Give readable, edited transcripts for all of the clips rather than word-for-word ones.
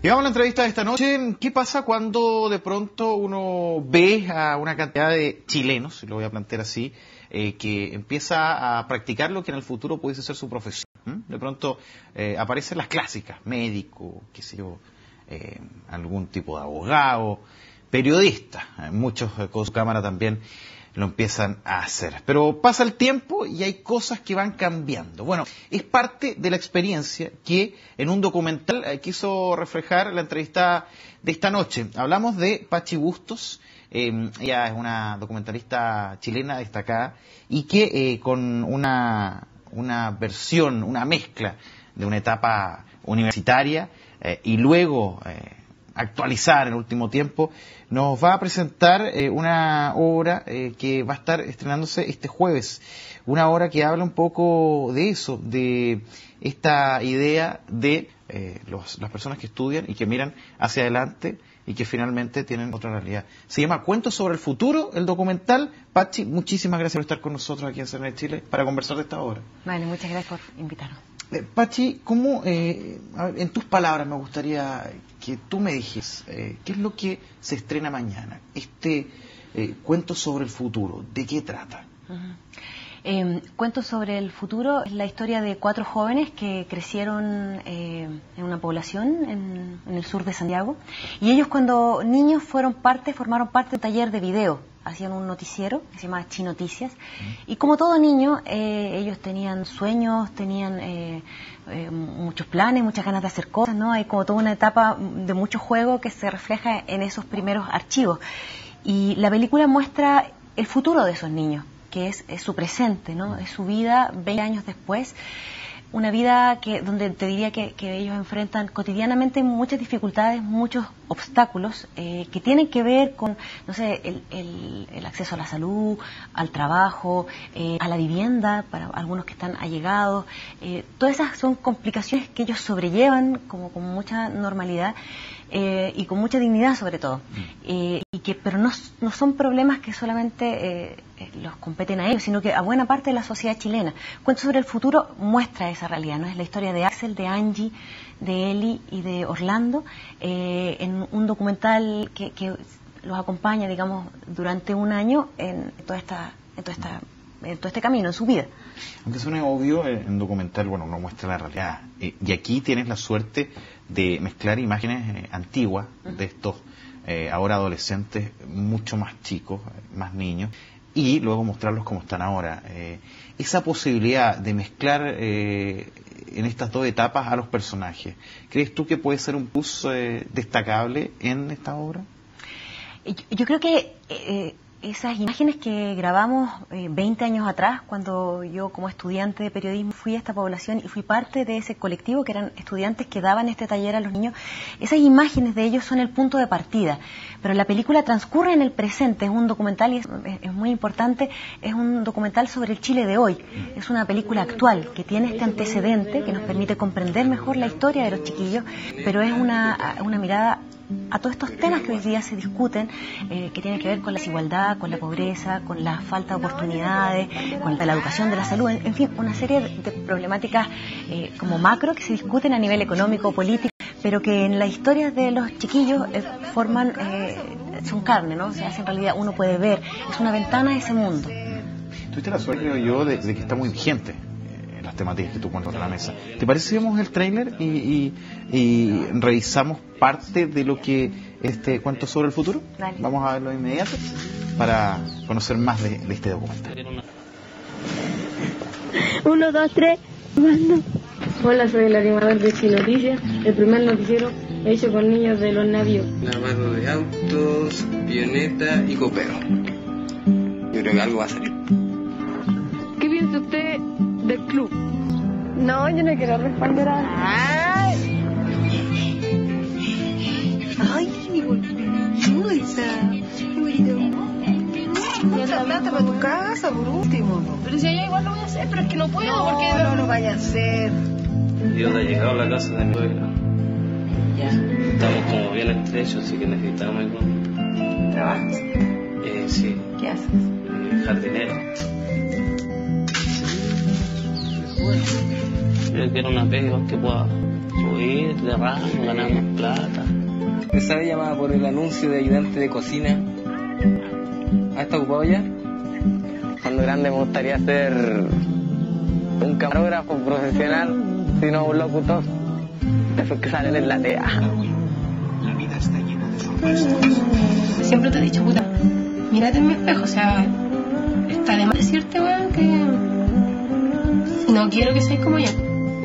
Llegamos a la entrevista de esta noche. ¿Qué pasa cuando de pronto uno ve a una cantidad de chilenos, si lo voy a plantear así, que empieza a practicar lo que en el futuro pudiese ser su profesión? De pronto aparecen las clásicas, médico, qué sé yo, algún tipo de abogado, periodista, muchos con su cámara también lo empiezan a hacer. Pero pasa el tiempo y hay cosas que van cambiando. Bueno, es parte de la experiencia que en un documental quiso reflejar la entrevista de esta noche. Hablamos de Pachi Bustos. Ella es una documentalista chilena destacada y que con una versión, una mezcla de una etapa universitaria y luego actualizar en el último tiempo, nos va a presentar una obra que va a estar estrenándose este jueves. Una obra que habla un poco de eso, de esta idea de las personas que estudian y que miran hacia adelante y que finalmente tienen otra realidad. Se llama Cuentos sobre el futuro, el documental. Pachi, muchísimas gracias por estar con nosotros aquí en CNR Chile para conversar de esta obra. Vale, muchas gracias por invitarnos. Pachi, ¿cómo, en tus palabras me gustaría que tú me dijes qué es lo que se estrena mañana? Este Cuentos sobre el futuro, ¿de qué trata? Cuentos sobre el futuro es la historia de 4 jóvenes que crecieron en una población en el sur de Santiago, y ellos cuando niños formaron parte de un taller de video. Hacían un noticiero que se llama Chinoticias, y como todo niño ellos tenían sueños, tenían muchos planes, muchas ganas de hacer cosas, ¿no? Hay como toda una etapa de mucho juego que se refleja en esos primeros archivos, y la película muestra el futuro de esos niños, que es su presente, ¿no? Es su vida 20 años después, una vida donde te diría que ellos enfrentan cotidianamente muchas dificultades, muchos obstáculos que tienen que ver con, no sé, el acceso a la salud, al trabajo, a la vivienda, para algunos que están allegados. Todas esas son complicaciones que ellos sobrellevan como con mucha normalidad y con mucha dignidad sobre todo. Pero no son problemas que solamente los competen a ellos, sino que a buena parte de la sociedad chilena. Cuentos sobre el futuro muestra esa realidad, ¿no? Es la historia de Axel, de Angie, de Eli y de Orlando, en un documental que los acompaña, digamos, durante un año en todo este camino, en su vida. Aunque suene obvio, en documental, bueno, uno muestra la realidad. Y aquí tienes la suerte de mezclar imágenes antiguas de estos ahora adolescentes, mucho más chicos, más niños, y luego mostrarlos como están ahora. Esa posibilidad de mezclar en estas dos etapas a los personajes, ¿crees tú que puede ser un plus destacable en esta obra? Yo creo que esas imágenes que grabamos 20 años atrás, cuando yo como estudiante de periodismo fui a esta población y fui parte de ese colectivo que eran estudiantes que daban este taller a los niños, esas imágenes de ellos son el punto de partida. Pero la película transcurre en el presente, es un documental y es muy importante, es un documental sobre el Chile de hoy. Es una película actual que tiene este antecedente que nos permite comprender mejor la historia de los chiquillos, pero es una mirada a todos estos temas que hoy día se discuten, que tienen que ver con la desigualdad, con la pobreza, con la falta de oportunidades, con la educación, de la salud, en fin, una serie de problemáticas como macro que se discuten a nivel económico, político, pero que en la historia de los chiquillos son carne, ¿no? O sea, en realidad uno puede ver, es una ventana a ese mundo. Tuviste la suerte, creo yo, de que está muy vigente las temáticas que tú pones en la mesa. ¿Te parece si vemos el tráiler y revisamos parte de lo que este Cuento sobre el futuro? Dale. Vamos a verlo de inmediato para conocer más de este documental. 1, 2, 3, mando. Hola, soy el animador de Chinoticias, el primer noticiero hecho con niños de los navíos. Lavado de autos, avioneta y copero. Yo creo que algo va a salir. ¿Qué piensa usted del club? No, yo no quiero responder a... Ay, mi bolsa. Mucha plata para tu casa, por último. Pero si allá igual lo voy a hacer, pero es que no puedo No, porque... no lo vaya a hacer. Dios ha llegado a la casa de mi suegra. Ya. Estamos como bien estrechos, así que necesitamos algo. ¿Trabajas? Sí. ¿Qué haces? Jardinero. Yo quiero una pega que pueda subir subir de rango, ganar más plata. Esa vez llamaba por el anuncio de ayudante de cocina. ¿Has estado ocupado ya? Cuando grande me gustaría ser un camarógrafo profesional, si no un locutor. De esos que salen en la TEA. La vida está llena de sorpresas. Siempre te he dicho, puta, mírate en mi espejo, o sea, está de más decirte, weón, que no quiero que seas como yo.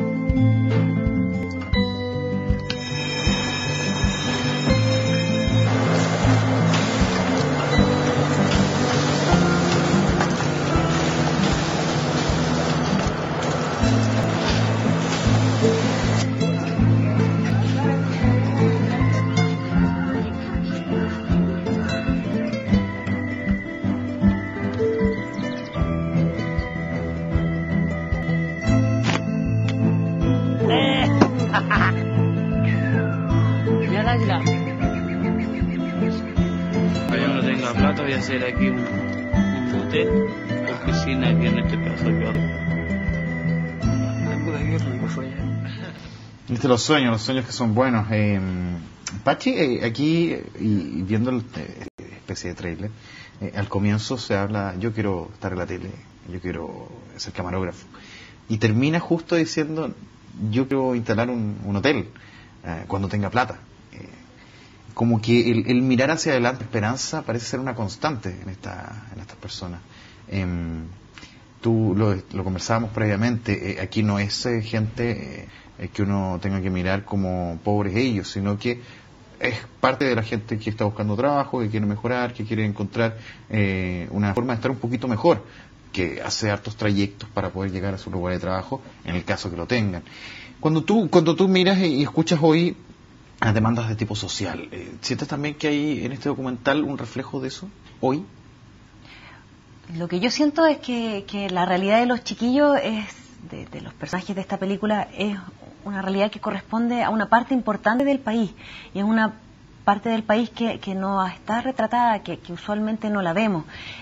Cuando no tenga plata voy a hacer aquí un motel con piscina aquí en este pedazo de barrio. Viste los sueños que son buenos. Pachi, aquí, y viendo el especie de trailer, al comienzo se habla, yo quiero estar en la tele, yo quiero ser camarógrafo. Y termina justo diciendo, yo quiero instalar un hotel cuando tenga plata. Como que el mirar hacia adelante, esperanza, parece ser una constante en estas personas. Tú lo conversábamos previamente, aquí no es gente que uno tenga que mirar como pobres ellos, sino que es parte de la gente que está buscando trabajo, que quiere mejorar, que quiere encontrar una forma de estar un poquito mejor, que hace hartos trayectos para poder llegar a su lugar de trabajo, en el caso que lo tengan. Cuando tú miras y escuchas hoy las demandas de tipo social, ¿sientes también que hay en este documental un reflejo de eso hoy? Lo que yo siento es que la realidad de los chiquillos es de los personajes de esta película es una realidad que corresponde a una parte importante del país, y es una parte del país que no está retratada, que usualmente no la vemos.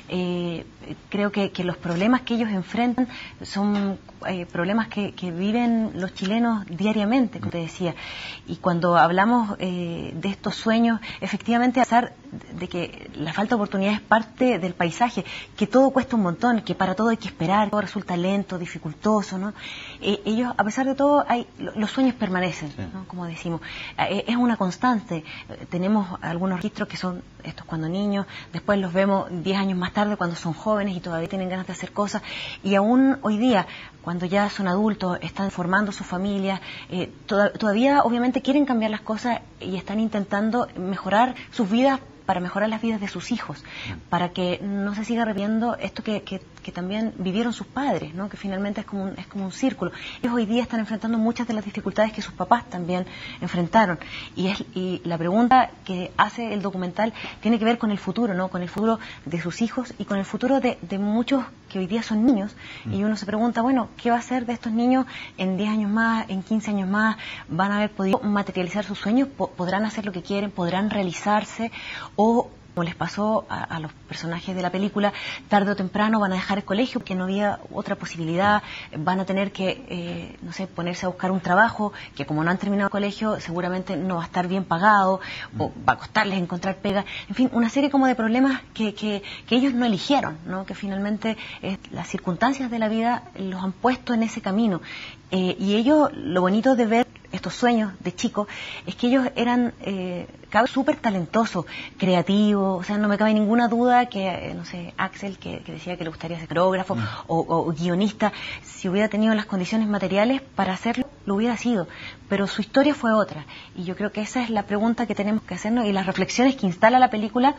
Creo que los problemas que ellos enfrentan son problemas que viven los chilenos diariamente, como te decía. Y cuando hablamos de estos sueños, efectivamente, a pesar de que la falta de oportunidad es parte del paisaje, que todo cuesta un montón, que para todo hay que esperar, todo resulta lento, dificultoso, ¿no? Ellos, a pesar de todo, los sueños permanecen, ¿no? Como decimos. Es una constante. Tenemos algunos registros que son estos cuando niños, después los vemos 10 años más tarde cuando son jóvenes y todavía tienen ganas de hacer cosas, y aún hoy día, cuando ya son adultos, están formando su familia, todavía obviamente quieren cambiar las cosas y están intentando mejorar sus vidas para mejorar las vidas de sus hijos, para que no se siga repitiendo esto que también vivieron sus padres, ¿no? Que finalmente es como un círculo. Ellos hoy día están enfrentando muchas de las dificultades que sus papás también enfrentaron, y la pregunta que hace el documental tiene que ver con el futuro, ¿no? Con el futuro de sus hijos y con el futuro de muchos que hoy día son niños, y uno se pregunta, bueno, ¿qué va a ser de estos niños en 10 años más, en 15 años más? ¿Van a haber podido materializar sus sueños? ¿Podrán hacer lo que quieren? ¿Podrán realizarse? O, como les pasó a los personajes de la película, tarde o temprano van a dejar el colegio porque no había otra posibilidad, van a tener que, no sé, ponerse a buscar un trabajo que, como no han terminado el colegio, seguramente no va a estar bien pagado, o va a costarles encontrar pega, en fin, una serie como de problemas que ellos no eligieron, ¿no? Que finalmente las circunstancias de la vida los han puesto en ese camino. Y ellos, lo bonito de ver estos sueños de chicos, es que ellos eran cabros súper talentosos, creativos, o sea, no me cabe ninguna duda que, no sé, Axel, que decía que le gustaría ser coreógrafo o guionista, si hubiera tenido las condiciones materiales para hacerlo, lo hubiera sido, pero su historia fue otra, y yo creo que esa es la pregunta que tenemos que hacernos, y las reflexiones que instala la película,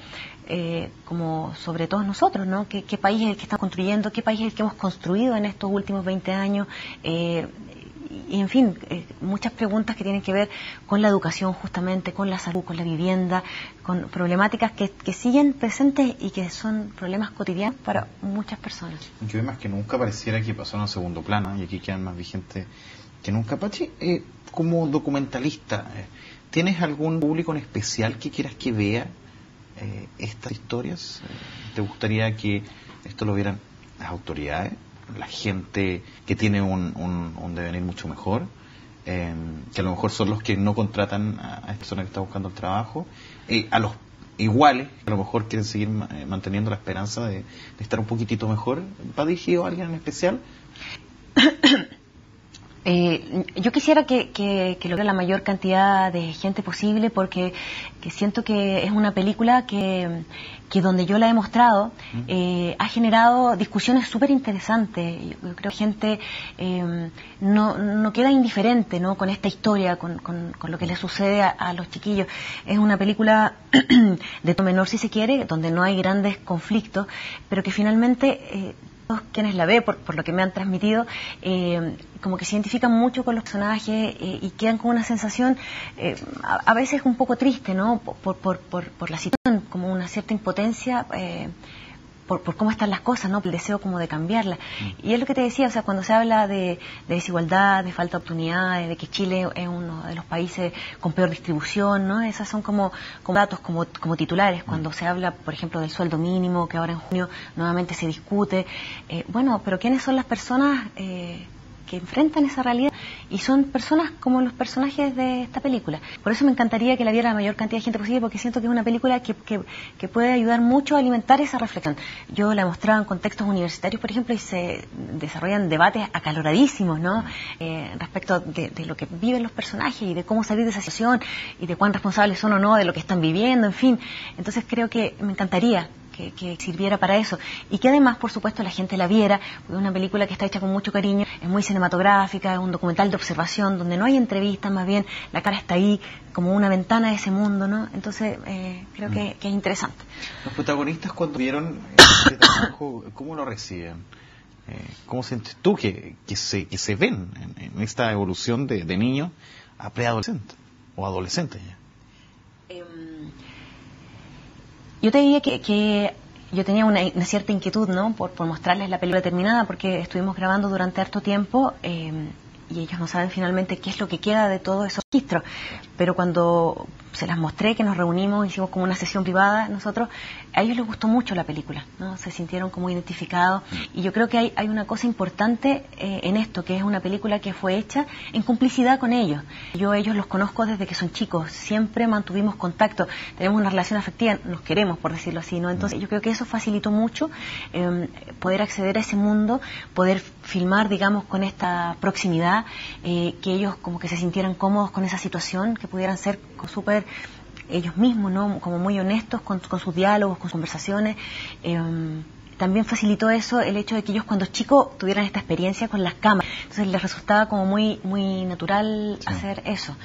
como sobre todos nosotros, ¿no? ¿Qué país es el que está construyendo? ¿Qué país es el que hemos construido en estos últimos 20 años? Y en fin, muchas preguntas que tienen que ver con la educación, justamente, con la salud, con la vivienda, con problemáticas que siguen presentes y que son problemas cotidianos para muchas personas. Que hoy más que nunca pareciera que pasaron a segundo plano, y aquí quedan más vigentes que nunca. Pachi, como documentalista, ¿tienes algún público en especial que quieras que vea estas historias? ¿Te gustaría que esto lo vieran las autoridades, la gente que tiene un devenir mucho mejor? que a lo mejor son los que no contratan a esta persona que está buscando el trabajo, a los iguales, que a lo mejor quieren seguir manteniendo la esperanza de estar un poquitito mejor. ¿Va dirigido a alguien en especial? Yo quisiera que logre la mayor cantidad de gente posible, porque siento que es una película que donde yo la he mostrado ha generado discusiones súper interesantes. Yo creo que gente no queda indiferente, ¿no?, con esta historia, con lo que le sucede a los chiquillos. Es una película de tono menor, si se quiere, donde no hay grandes conflictos, pero que finalmente quienes la ven, por lo que me han transmitido, como que se identifican mucho con los personajes y quedan con una sensación a veces un poco triste, ¿no?, por la situación, como una cierta impotencia por cómo están las cosas, ¿no?, el deseo como de cambiarlas. Y es lo que te decía, o sea, cuando se habla de desigualdad, de falta de oportunidades, de que Chile es uno de los países con peor distribución, ¿no?, esas son como datos, como titulares. Cuando se habla, por ejemplo, del sueldo mínimo, que ahora en junio nuevamente se discute, bueno, pero ¿quiénes son las personas que enfrentan esa realidad? Y son personas como los personajes de esta película. Por eso me encantaría que la viera la mayor cantidad de gente posible, porque siento que es una película que puede ayudar mucho a alimentar esa reflexión. Yo la he mostrado en contextos universitarios, por ejemplo, y se desarrollan debates acaloradísimos, ¿no?, respecto de lo que viven los personajes y de cómo salir de esa situación y de cuán responsables son o no de lo que están viviendo, en fin. Entonces creo que me encantaría que sirviera para eso, y que además, por supuesto, la gente la viera. Es una película que está hecha con mucho cariño, es muy cinematográfica, es un documental de observación donde no hay entrevistas, más bien la cara está ahí como una ventana de ese mundo, ¿no? Entonces creo que es interesante. Los protagonistas, cuando vieron este trabajo, ¿cómo lo reciben? ¿Cómo sientes tú que se ven en esta evolución de niños a preadolescentes o adolescentes ya? Yo te diría que yo tenía una cierta inquietud, ¿no?, por mostrarles la película terminada, porque estuvimos grabando durante harto tiempo y ellos no saben finalmente qué es lo que queda de todos esos registros. Pero cuando se las mostré, que nos reunimos, hicimos como una sesión privada nosotros, a ellos les gustó mucho la película, ¿no?, se sintieron como identificados. Y yo creo que hay una cosa importante en esto, que es una película que fue hecha en complicidad con ellos. Yo a ellos los conozco desde que son chicos, siempre mantuvimos contacto, tenemos una relación afectiva, nos queremos, por decirlo así, ¿no? Entonces yo creo que eso facilitó mucho poder acceder a ese mundo, poder filmar, digamos, con esta proximidad, que ellos como que se sintieran cómodos con esa situación, que pudieran ser súper ellos mismos, ¿no?, como muy honestos con sus diálogos, con sus conversaciones. También facilitó eso el hecho de que ellos cuando chicos tuvieran esta experiencia con las cámaras, entonces les resultaba como muy natural hacer eso.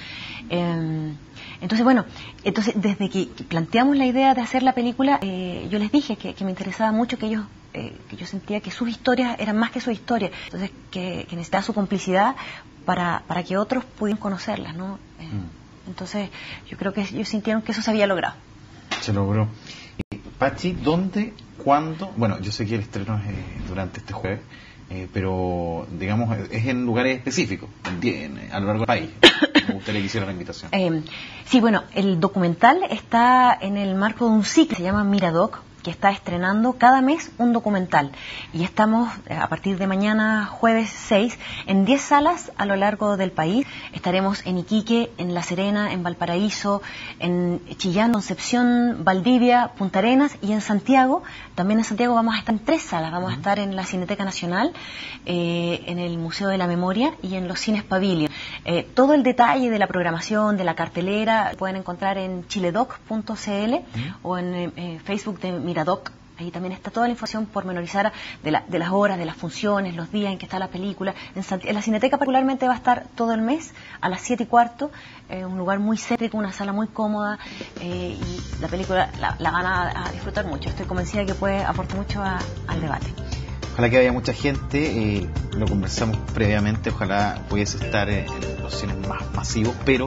Entonces, bueno, desde que planteamos la idea de hacer la película, yo les dije que me interesaba mucho que ellos, que yo sentía que sus historias eran más que su historia, entonces que necesitaba su complicidad para que otros pudieran conocerlas, ¿no? Entonces, yo creo que ellos sintieron que eso se había logrado. Se logró. Pachi, ¿dónde, cuándo? Bueno, yo sé que el estreno es durante este jueves, pero, digamos, es en lugares específicos, a lo largo del país. Me gustaría que hiciera la invitación. Sí, bueno, el documental está en el marco de un ciclo que se llama Miradoc, que está estrenando cada mes un documental. Y estamos, a partir de mañana, jueves 6, en 10 salas a lo largo del país. Estaremos en Iquique, en La Serena, en Valparaíso, en Chillán, Concepción, Valdivia, Punta Arenas y en Santiago. También en Santiago vamos a estar en 3 salas. Vamos a estar en la Cineteca Nacional, en el Museo de la Memoria y en los Cines Pavilion. Todo el detalle de la programación, de la cartelera, pueden encontrar en chiledoc.cl o en Facebook de Miradoc. Ahí también está toda la información pormenorizada de las horas, de las funciones, los días en que está la película. En la Cineteca particularmente va a estar todo el mes a las 7:15, un lugar muy céntrico, una sala muy cómoda, y la película la van a disfrutar mucho. Estoy convencida que puede aportar mucho al debate. Ojalá que haya mucha gente, lo conversamos previamente, ojalá pudiese estar en los cines más masivos, pero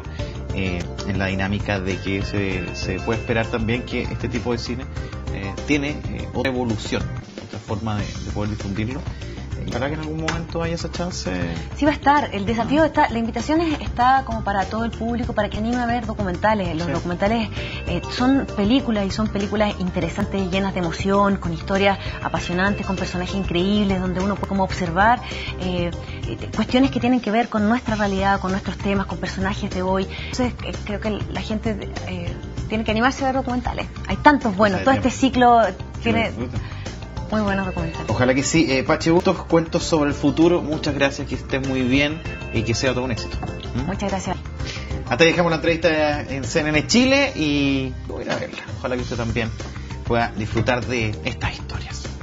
en la dinámica de que se puede esperar también que este tipo de cine tiene otra evolución, otra forma de poder difundirlo, ¿Para que en algún momento haya esa chance? Sí va a estar, el desafío está, la invitación está como para todo el público, para que anime a ver documentales. Los documentales son películas y son películas interesantes, llenas de emoción, con historias apasionantes, con personajes increíbles, donde uno puede como observar cuestiones que tienen que ver con nuestra realidad, con nuestros temas, con personajes de hoy. Entonces creo que la gente tiene que animarse a ver documentales. Hay tantos buenos, todo este ciclo tiene muy buenos documentales. Ojalá que sí. Pachi Bustos, Cuentos sobre el futuro. Muchas gracias, que estés muy bien y que sea todo un éxito. Muchas gracias. Hasta ahí dejamos la entrevista en CNN Chile y voy a ir a verla. Ojalá que usted también pueda disfrutar de estas historias.